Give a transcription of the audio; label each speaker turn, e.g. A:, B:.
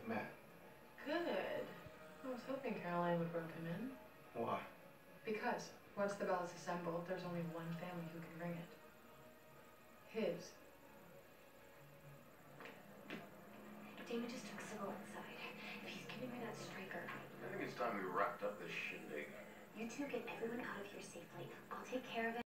A: with Matt.
B: Good. I was hoping Caroline would rope him in.
A: Why?
B: Because once the bell is assembled, there's only one family who can ring it. His.
C: Damon just took Sybil inside. If he's giving her that striker.
A: I think it's time we wrapped up this shindig.
C: You two get everyone out of here safely. I'll take care of it.